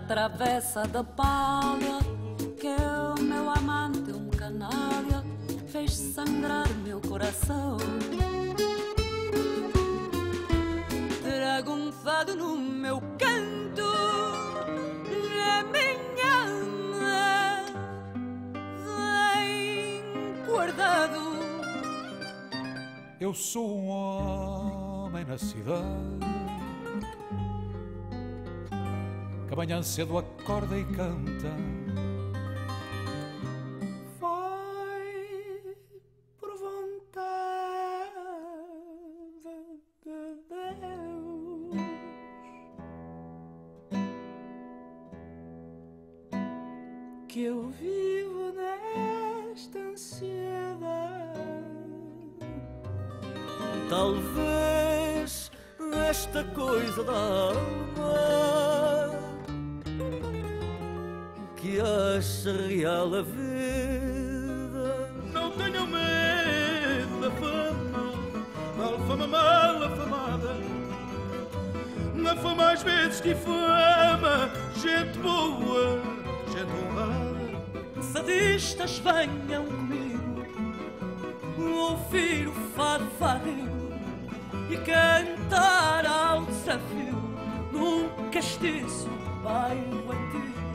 travessa da palha, que o meu amante, um canalha, fez sangrar meu coração. Trago um fado no meu canto, na minha alma vem guardado. Eu sou um homem na cidade, que amanhã cedo acorda e canta. Vai por vontade de Deus. Que eu vivo nesta ansiedade. Talvez esta coisa da alma que acha real a vida. Não tenham medo da fama, mal fama, mal afamada. Na fama às vezes difama gente boa, gente honrada. Sadistas venham comigo, ouvir o fado fadio e cantar ao desafio num castiço bairro antigo.